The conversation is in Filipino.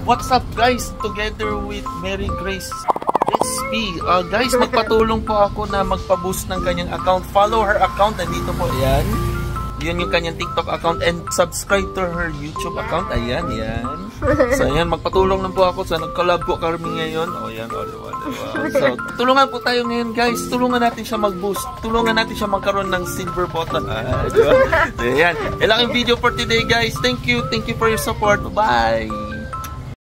What's up guys? Together with Mary Grace SP. Guys, magpatulong po ako na magpa-boost ng kanyang account. Follow her account. Nandito po. Ayan. Yun yung kanyang TikTok account. And subscribe to her YouTube account. Ayan, yan. So, ayan. Magpatulong lang po ako. So, nag-collab po kami ngayon. O, yan. O, diba? So, tulungan po tayo ngayon, guys. Tulungan natin siya mag-boost. Tulungan natin siya magkaroon ng silver button. Diba? So, ayan. Yan lang yung video for today, guys. Thank you. Thank you for your support. Bye!